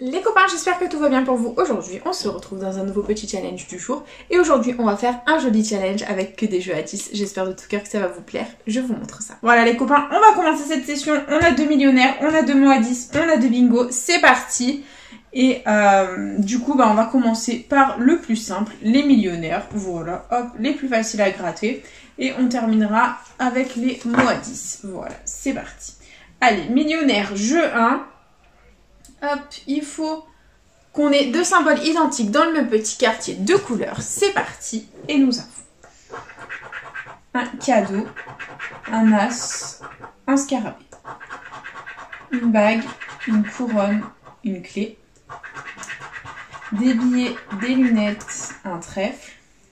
Les copains, j'espère que tout va bien pour vous. Aujourd'hui, on se retrouve dans un nouveau petit challenge du jour. Et aujourd'hui, on va faire un joli challenge avec que des jeux à 10. J'espère de tout cœur que ça va vous plaire. Je vous montre ça. Voilà les copains, on va commencer cette session. On a 2 millionnaires, on a 2 mots à 10, on a 2 bingo. C'est parti. Et du coup, on va commencer par le plus simple, les millionnaires. Voilà, hop, les plus faciles à gratter. Et on terminera avec les mots à 10. Voilà, c'est parti. Allez, millionnaire, jeu 1. Hop, il faut qu'on ait deux symboles identiques dans le même petit quartier, deux couleurs. C'est parti. Et nous avons un cadeau, un as, un scarabée, une bague, une couronne, une clé, des billets, des lunettes, un trèfle,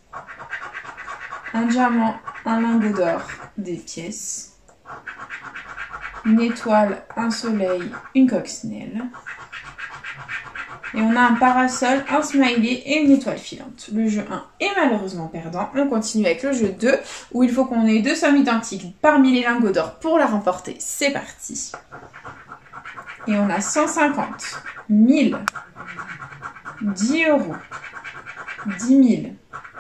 un diamant, un lingot d'or, des pièces, une étoile, un soleil, une coccinelle. Et on a un parasol, un smiley et une étoile filante. Le jeu 1 est malheureusement perdant. On continue avec le jeu 2 où il faut qu'on ait deux sommes identiques parmi les lingots d'or pour la remporter. C'est parti. Et on a 150, 1000, 10 euros, 10 000,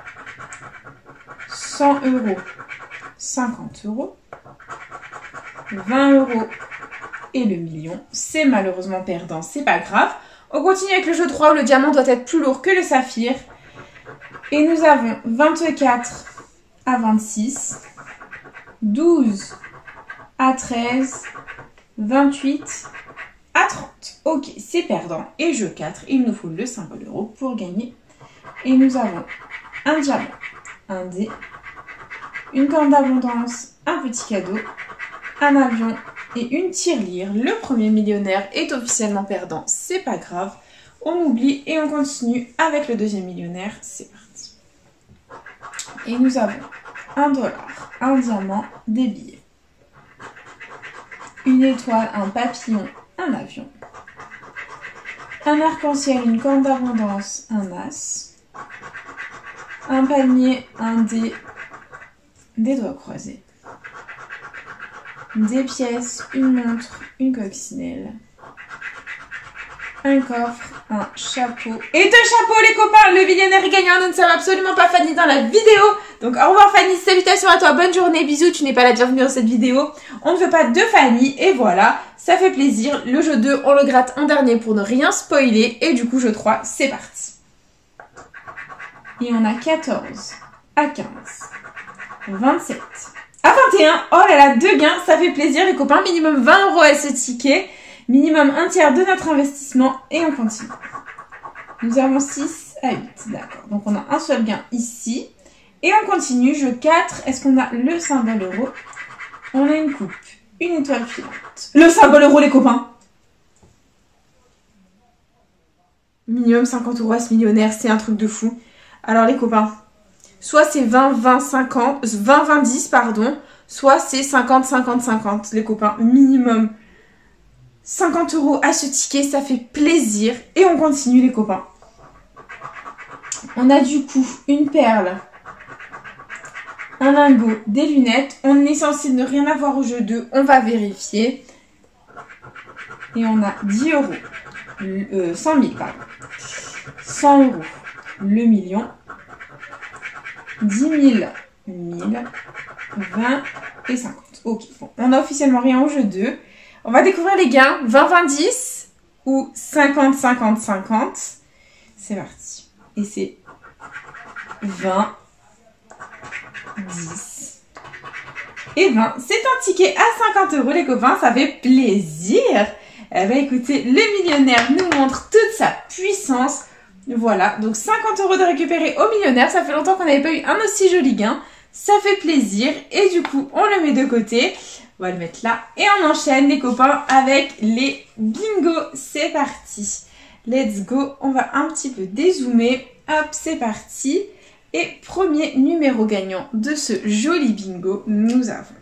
100 euros, 50 euros, 20 euros et le million. C'est malheureusement perdant, c'est pas grave. On continue avec le jeu 3 où le diamant doit être plus lourd que le saphir. Et nous avons 24 à 26, 12 à 13, 28 à 30. Ok, c'est perdant. Et jeu 4, il nous faut le symbole euro pour gagner. Et nous avons un diamant, un dé, une corne d'abondance, un petit cadeau, un avion et une tirelire. Le premier millionnaire est officiellement perdant, c'est pas grave. On oublie et on continue avec le deuxième millionnaire, c'est parti. Et nous avons $1, un diamant, des billets, une étoile, un papillon, un avion, un arc-en-ciel, une corne d'abondance, un as, un palmier, un dé, des doigts croisés, des pièces, une montre, une coccinelle, un coffre, un chapeau et 2 chapeaux les copains. Le millionnaire est gagnant, nous ne sommes absolument pas Fanny dans la vidéo. Donc au revoir Fanny, salutations à toi, bonne journée, bisous, tu n'es pas la bienvenue dans cette vidéo. On ne veut pas de Fanny et voilà, ça fait plaisir. Le jeu 2, on le gratte en dernier pour ne rien spoiler et du coup jeu 3, c'est parti. Et on a 14 à 15, 27 à 21, oh là là, 2 gains, ça fait plaisir les copains, minimum 20 euros à ce ticket, minimum un tiers de notre investissement et on continue. Nous avons 6 à 8, d'accord, donc on a un seul gain ici et on continue, jeu 4, est-ce qu'on a le symbole euro? On a une coupe, une étoile filante, le symbole euro les copains. Minimum 50 euros à ce millionnaire, c'est un truc de fou. Alors les copains, soit c'est 20, 20, 50, 20, 20, 10, pardon. Soit c'est 50, 50, 50, les copains. Minimum 50 euros à ce ticket, ça fait plaisir. Et on continue, les copains. On a du coup une perle, un lingot, des lunettes. On est censé ne rien avoir au jeu 2. On va vérifier. Et on a 10 euros. 100 000, pardon. 100 euros. Le million. 10 000, 1000, 20 et 50. Ok, bon, on a officiellement rien au jeu 2. On va découvrir les gains. 20, 20, 10 ou 50, 50, 50. C'est parti. Et c'est 20, 10 et 20. C'est un ticket à 50 euros, les copains. Ça fait plaisir. Eh bien, écoutez, le millionnaire nous montre toute sa puissance. Voilà, donc 50 euros de récupérer au millionnaire, ça fait longtemps qu'on n'avait pas eu un aussi joli gain, ça fait plaisir et du coup on le met de côté, on va le mettre là et on enchaîne les copains avec les bingos, c'est parti, let's go, on va un petit peu dézoomer, hop c'est parti et premier numéro gagnant de ce joli bingo, nous avons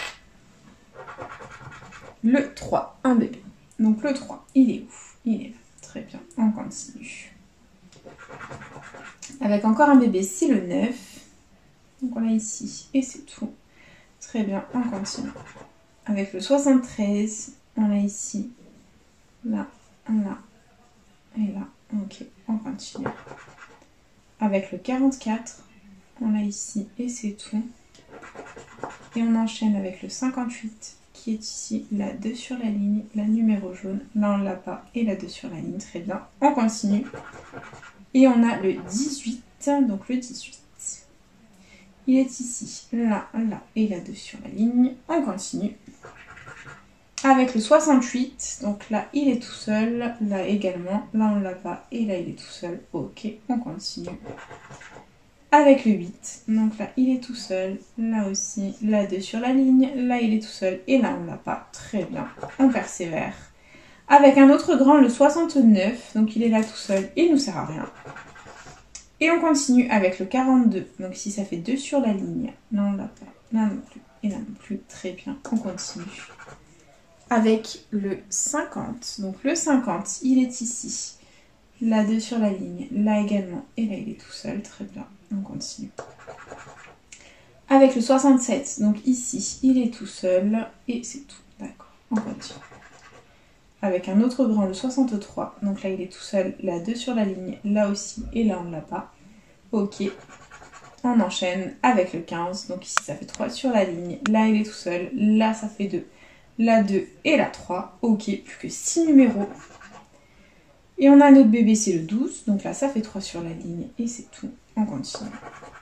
le 3, un bébé, donc le 3, il est où? Il est là, très bien, on continue. Avec encore un bébé, c'est le 9. Donc on l'a ici et c'est tout. Très bien, on continue. Avec le 73, on l'a ici, là, là, Ok, on continue. Avec le 44, on l'a ici et c'est tout. Et on enchaîne avec le 58 qui est ici, la 2 sur la ligne, la numéro jaune. Là, on l'a pas et la 2 sur la ligne, très bien. On continue. Et on a le 18, donc le 18. Il est ici, là, là et la 2 sur la ligne. On continue. Avec le 68, donc là il est tout seul, là également, là on l'a pas et là il est tout seul. Ok, on continue. Avec le 8, donc là il est tout seul, là aussi, là 2 sur la ligne, là il est tout seul et là on l'a pas. Très bien, on persévère. Avec un autre grand, le 69, donc il est là tout seul, il nous sert à rien. Et on continue avec le 42, donc ici ça fait 2 sur la ligne, là on l'a pas, là non plus et là non plus. Très bien, on continue. Avec le 50, donc le 50, il est ici, là 2 sur la ligne, là également, et là il est tout seul, très bien, on continue. Avec le 67, donc ici, il est tout seul, et c'est tout, d'accord, on continue. Avec un autre grand, le 63, donc là il est tout seul, là 2 sur la ligne, là aussi, et là on ne l'a pas, ok. On enchaîne avec le 15, donc ici ça fait 3 sur la ligne, là il est tout seul, là ça fait 2. La 2 et la 3. Ok, plus que 6 numéros. Et on a notre bébé, c'est le 12. Donc là, ça fait 3 sur la ligne et c'est tout. On continue.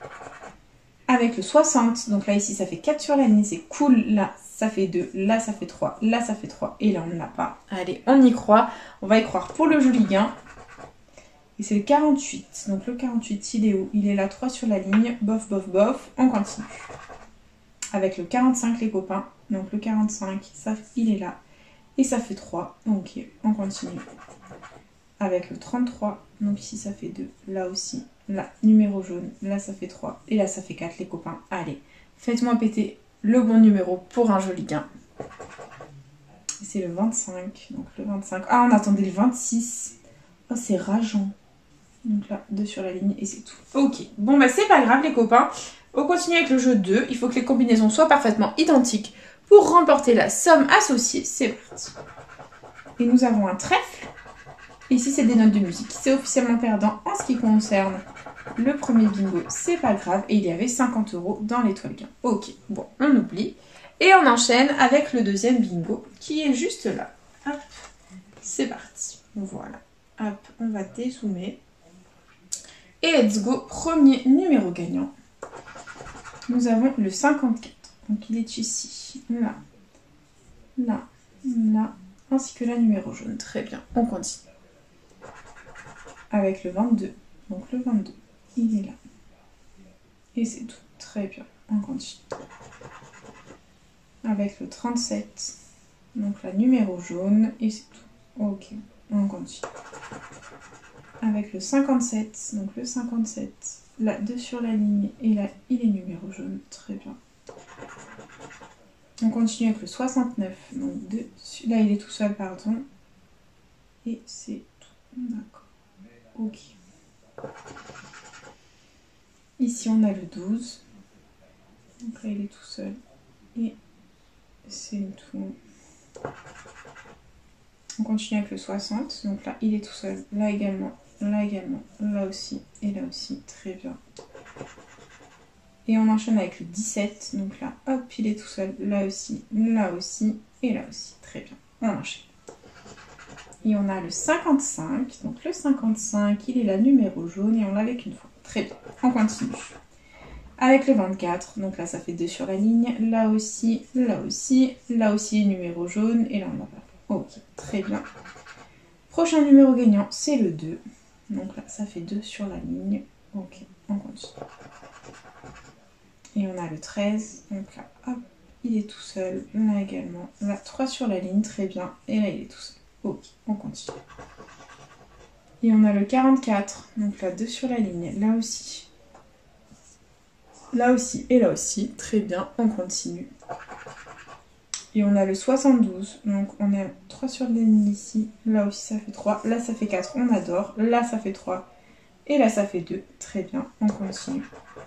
Avec le 60. Donc là, ici, ça fait 4 sur la ligne. C'est cool. Là, ça fait 2. Là, ça fait 3. Là, ça fait 3. Et là, on ne l'a pas. Allez, on y croit. On va y croire pour le joli gain. Et c'est le 48. Donc le 48, il est où? Il est là, 3 sur la ligne. Bof, bof, bof. On continue. Avec le 45, les copains. Donc le 45, ça, il est là. Et ça fait 3. Ok, on continue. Avec le 33. Donc ici, ça fait 2. Là aussi. Là, numéro jaune. Là, ça fait 3. Et là, ça fait 4, les copains. Allez, faites-moi péter le bon numéro pour un joli gain. C'est le 25. Donc le 25. Ah, on attendait le 26. Oh, c'est rageant. Donc là, 2 sur la ligne et c'est tout. Ok, bon bah c'est pas grave les copains. On continue avec le jeu 2. Il faut que les combinaisons soient parfaitement identiques pour remporter la somme associée. C'est parti. Et nous avons un trèfle. Ici, c'est des notes de musique. C'est officiellement perdant en ce qui concerne le premier bingo. C'est pas grave. Et il y avait 50 € dans l'étoile gain. Ok, bon, on oublie. Et on enchaîne avec le deuxième bingo qui est juste là. Hop, c'est parti. Voilà. Hop, on va dézoomer. Et let's go, premier numéro gagnant. Nous avons le 54. Donc il est ici, là, là, là, ainsi que la numéro jaune. Très bien, on continue. Avec le 22. Donc le 22, il est là. Et c'est tout. Très bien, on continue. Avec le 37. Donc la numéro jaune. Et c'est tout. Ok, on continue. Avec le 57, donc le 57, là 2 sur la ligne et là il est numéro jaune, très bien. On continue avec le 69, donc là il est tout seul, pardon, et c'est tout, d'accord, ok. Ici on a le 12, donc là il est tout seul, et c'est tout. On continue avec le 60, donc là il est tout seul, là également, là aussi, et là aussi, très bien. Et on enchaîne avec le 17, donc là, hop, il est tout seul, là aussi, et là aussi, très bien. On enchaîne. Et on a le 55, donc le 55, il est la numéro jaune, et on l'avait qu'une fois. Très bien, on continue. Avec le 24, donc là ça fait 2 sur la ligne, là aussi, numéro jaune, et là on l'a pas. Ok, très bien. Prochain numéro gagnant, c'est le 2. Donc là, ça fait 2 sur la ligne. Ok, on continue. Et on a le 13. Donc là, hop, il est tout seul. Là également. Là, 3 sur la ligne, très bien. Et là, il est tout seul. Ok, on continue. Et on a le 44. Donc là, 2 sur la ligne. Là aussi. Là aussi et là aussi. Très bien, on continue. Et on a le 72, donc on a 3 sur la ligne ici, là aussi ça fait 3, là ça fait 4, on adore, là ça fait 3, et là ça fait 2, très bien, on continue.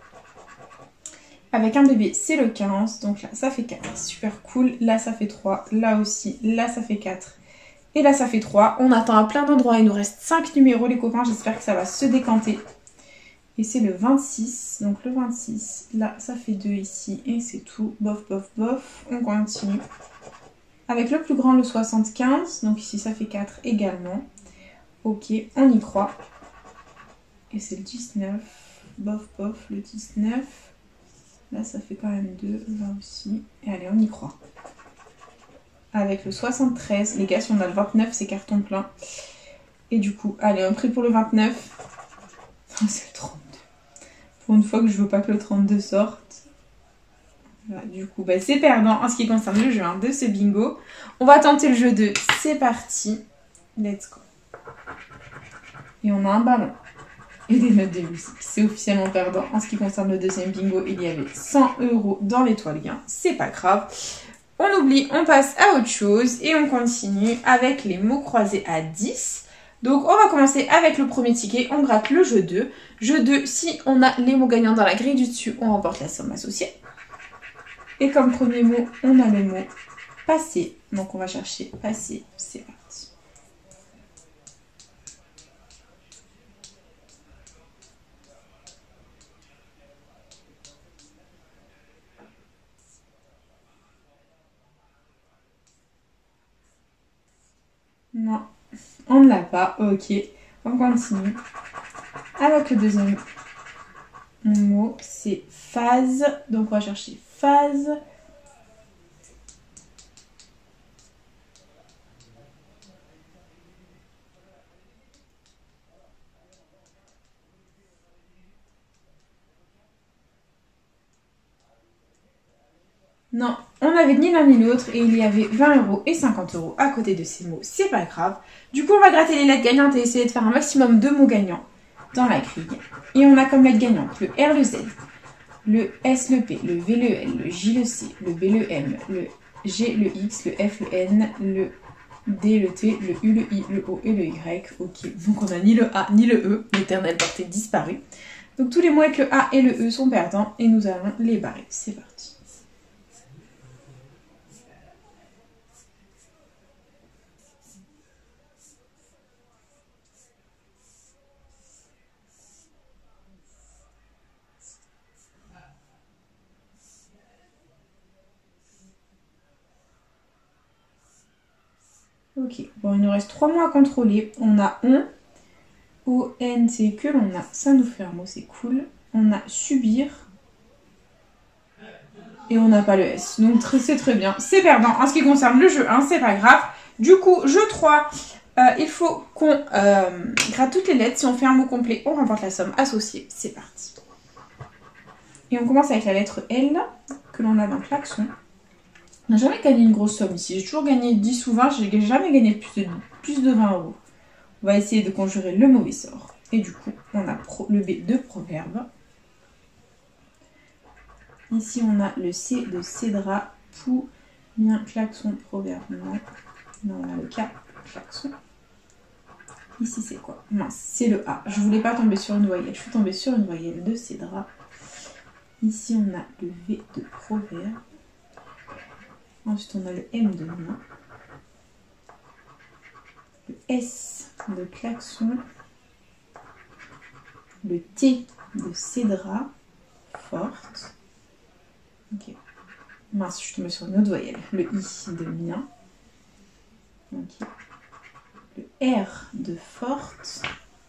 Avec un bébé, c'est le 15, donc là ça fait 4, super cool, là ça fait 3, là aussi, là ça fait 4, Et là, ça fait 3. On attend à plein d'endroits. Il nous reste 5 numéros, les copains. J'espère que ça va se décanter. Et c'est le 26. Donc le 26, là, ça fait 2 ici. Et c'est tout. Bof, bof, bof. On continue. Avec le plus grand, le 75. Donc ici, ça fait 4 également. Ok, on y croit. Et c'est le 19. Bof, bof, le 19. Là, ça fait quand même 2. Là aussi. Et allez, on y croit. Avec le 73. Les gars, si on a le 29, c'est carton plein. Et du coup, allez, on prie pour le 29. Oh, c'est le 32. Pour une fois que je veux pas que le 32 sorte. Voilà, du coup, bah, c'est perdant en ce qui concerne le jeu 1 de ce bingo. On va tenter le jeu 2. C'est parti. Let's go. Et on a un ballon. Et des notes de musique. C'est officiellement perdant. En ce qui concerne le deuxième bingo, il y avait 100 € dans l'étoile gain. C'est pas grave. On oublie, on passe à autre chose et on continue avec les mots croisés à 10. Donc on va commencer avec le premier ticket, on gratte le jeu 2. Jeu 2, si on a les mots gagnants dans la grille du dessus, on remporte la somme associée. Et comme premier mot, on a le mot passer. Donc on va chercher passer, c'est parti. Non, on ne l'a pas. Ok, on continue. Avec le deuxième mot, c'est phase. Donc on va chercher phase. Non, on n'avait ni l'un ni l'autre et il y avait 20 € et 50 € à côté de ces mots. C'est pas grave. Du coup, on va gratter les lettres gagnantes et essayer de faire un maximum de mots gagnants dans la grille. Et on a comme lettres gagnantes le R, le Z, le S, le P, le V, le L, le J, le C, le B, le M, le G, le X, le F, le N, le D, le T, le U, le I, le O et le Y. Ok, donc on a ni le A ni le E, l'éternelle portée disparue. Donc tous les mots avec le A et le E sont perdants et nous allons les barrer. C'est parti. Ok, bon, il nous reste 3 mots à contrôler. On a O-N, c'est que l'on a. Ça nous fait un mot, c'est cool. On a subir. Et on n'a pas le S. Donc c'est très bien. C'est perdant. En ce qui concerne le jeu 1, c'est pas grave. Du coup, jeu 3, il faut qu'on gratte toutes les lettres. Si on fait un mot complet, on remporte la somme associée. C'est parti. Et on commence avec la lettre L, que l'on a dans le klaxon. On n'a jamais gagné une grosse somme ici. J'ai toujours gagné 10 ou 20. J'ai jamais gagné plus de 20 €. On va essayer de conjurer le mauvais sort. Et du coup, on a le B de proverbe. Ici, on a le C de cédra, pou, mien, klaxon, proverbe, non. Non, on a le K, klaxon. Ici, c'est quoi? Mince, c'est le A. Je voulais pas tomber sur une voyelle. Je suis tombée sur une voyelle de cédra. Ici, on a le V de proverbe. Ensuite, on a le M de main. Le S de klaxon. Le T de cédra, forte. Ok. Mince, je suis tombée sur une autre voyelle. Le I de mien. Ok. Le R de forte.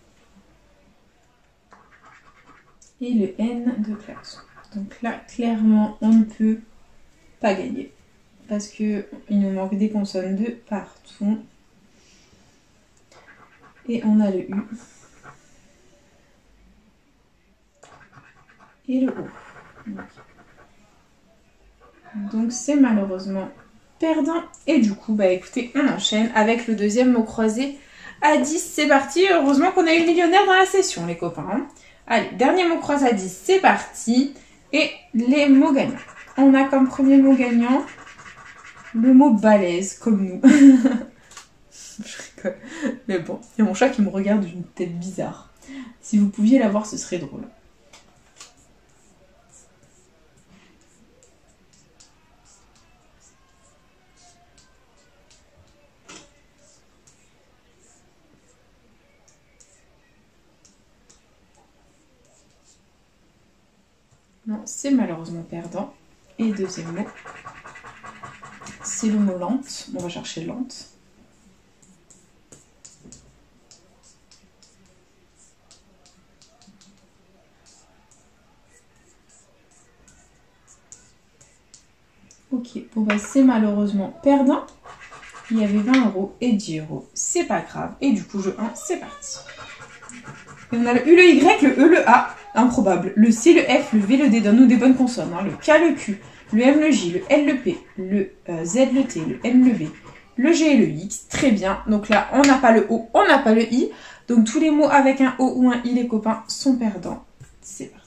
Et le N de klaxon. Donc là, clairement, on ne peut pas gagner. Parce qu'il nous manque des consonnes de partout. Et on a le U. Et le O. Donc c'est malheureusement perdant. Et du coup, bah écoutez, on enchaîne avec le deuxième mot croisé à 10. C'est parti. Heureusement qu'on a eu le millionnaire dans la session, les copains. Allez, dernier mot croisé à 10. C'est parti. Et les mots gagnants. On a comme premier mot gagnant le mot balèze, comme nous. Je rigole. Mais bon, il y a mon chat qui me regarde d'une tête bizarre. Si vous pouviez la voir, ce serait drôle. Non, c'est malheureusement perdant. Et deuxième mot, c'est le mot lente. On va chercher lente. Ok, bon bah c'est malheureusement perdant. Il y avait 20 € et 10 €. C'est pas grave. Et du coup, jeu 1, c'est parti. Et on a le U, le Y, le E, le A. Improbable. Le C, le F, le V, le D. Donne-nous des bonnes consonnes. Hein. Le K, le Q, le M, le J, le L, le P, le Z, le T, le M, le V, le G et le X. Très bien. Donc là, on n'a pas le O, on n'a pas le I. Donc tous les mots avec un O ou un I, les copains, sont perdants. C'est parti.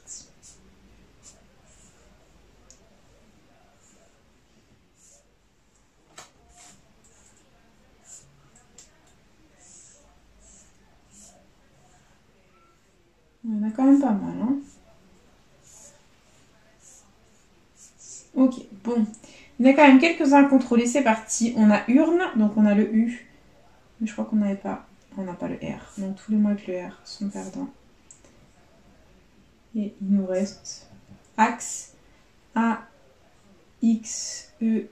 On en a quand même pas mal, hein. Ok, bon. Il y en a quand même quelques-uns à contrôler, c'est parti. On a urne, donc on a le U. Mais je crois qu'on n'avait pas... On n'a pas le R. Donc tous les mots avec le R sont perdants. Et il nous reste axe, A, X, E...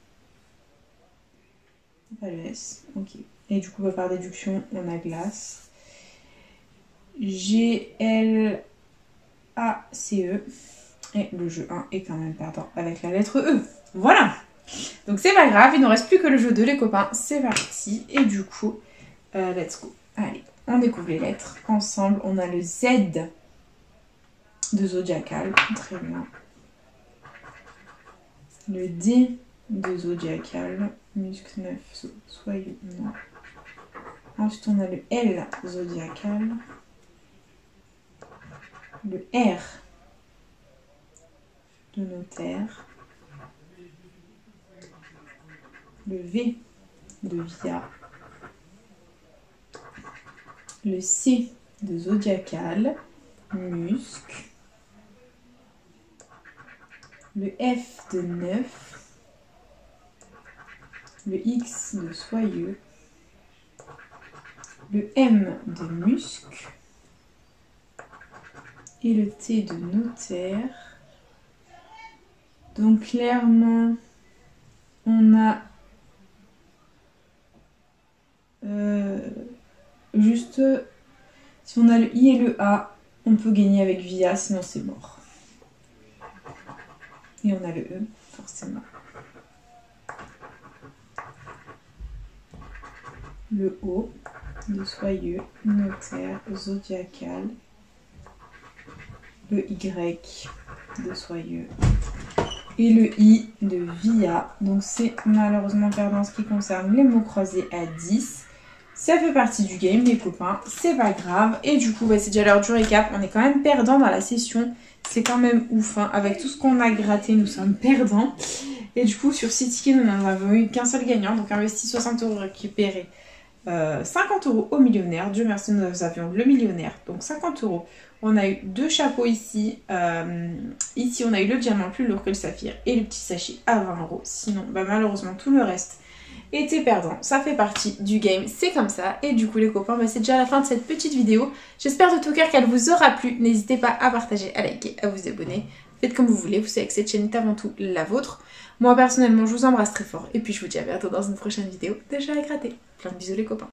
Pas le S, ok. Et du coup, par déduction, on a glace. G, L, A, C, E. Et le jeu 1 est quand même perdant avec la lettre E. Voilà. Donc c'est pas grave, il ne reste plus que le jeu 2, les copains. C'est parti. Et du coup, let's go. Allez, on découvre les lettres ensemble. On a le Z de Zodiacal. Très bien. Le D de Zodiacal. Muscle 9, soyeux, non. Ensuite, on a le L Zodiacal. Le R de notaire. Le V de via. Le C de Zodiacal. Musc. Le F de neuf. Le X de soyeux. Le M de musc. Et le T de notaire. Donc clairement, on a juste, si on a le I et le A, on peut gagner avec via, sinon c'est mort. Et on a le E, forcément. Le O de soyeux, notaire, zodiacal. Le Y de soyeux. Et le I de via. Donc c'est malheureusement perdant en ce qui concerne les mots croisés à 10. Ça fait partie du game, les copains. C'est pas grave. Et du coup, bah, c'est déjà l'heure du récap. On est quand même perdant dans la session. C'est quand même ouf. Hein. Avec tout ce qu'on a gratté, nous sommes perdants. Et du coup, sur 6 tickets, nous n'en avons eu qu'un seul gagnant. Donc investi 60 €, récupéré 50 € au millionnaire. Dieu merci, nous avions le millionnaire. Donc 50 €. On a eu 2 chapeaux ici. Ici, on a eu le diamant plus lourd que le saphir et le petit sachet à 20 €. Sinon, bah, malheureusement, tout le reste était perdant. Ça fait partie du game, c'est comme ça. Et du coup, les copains, bah, c'est déjà la fin de cette petite vidéo. J'espère de tout cœur qu'elle vous aura plu. N'hésitez pas à partager, à liker, à vous abonner. Faites comme vous voulez. Vous savez que cette chaîne est avant tout la vôtre. Moi, personnellement, je vous embrasse très fort. Et puis, je vous dis à bientôt dans une prochaine vidéo de Chat à gratter. Plein de bisous, les copains.